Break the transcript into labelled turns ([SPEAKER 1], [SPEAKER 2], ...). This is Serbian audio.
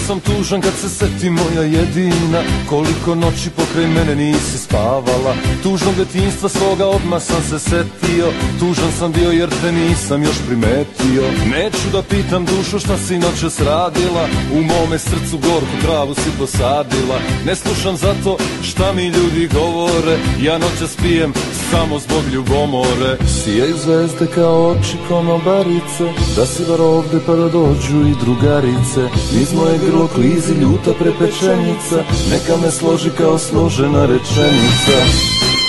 [SPEAKER 1] sam tužan kad se seti moja jedina, koliko noći pokraj mene nisi spavala. Tužnog detinjstva svoga odmah sam se setio, tužan sam bio jer te nisam još primetio. Neću da pitam dušo šta si noćas radila, u mome srcu gorku travu si posadila. Ne slušam zato šta mi ljudi govore, ja noćas pijem samo zbog ljubomore. Sijaju zvezde kao oči konobarice, da si bar ovde pa da dođu i drugarice. Niz moje grlo klizi ljuta prepečenica, neka me složi kao složena rečenica.